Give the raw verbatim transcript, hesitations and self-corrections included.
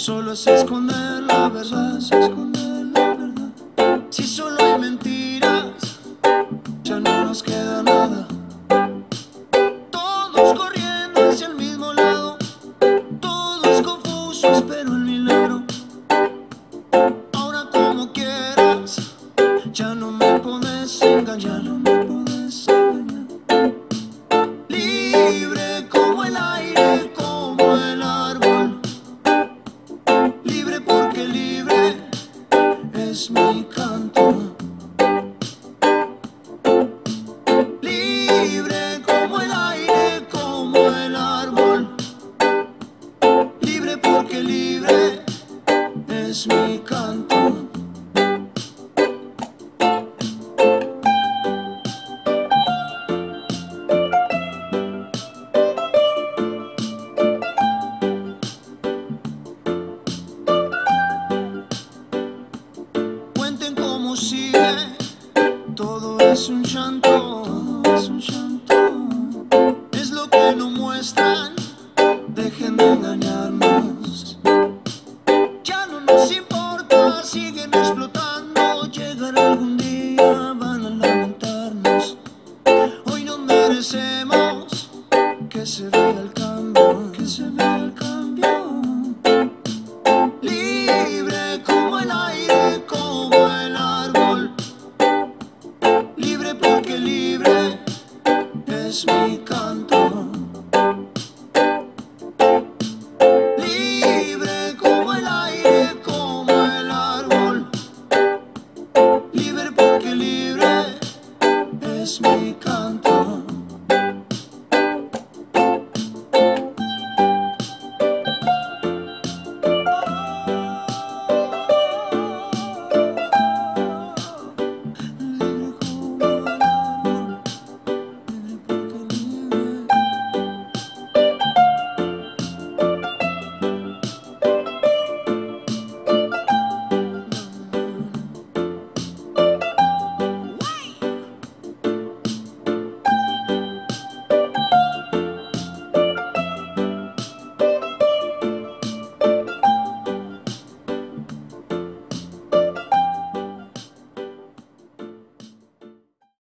Solo es esconder la verdad, es esconder la verdad. Si solo hay mentiras, ya no nos queda nada. Todos corriendo hacia el mismo lado, todos confusos, espero el milagro. Ahora como quieras, ya no me podés engañar, no me podés engañar. Libre como el aire, como el árbol. Libre porque libre es mi canto. Libre como el aire, como el árbol. Libre porque libre es mi canto. Cuenten cómo sigue, todo es un llanto, todo es un llanto.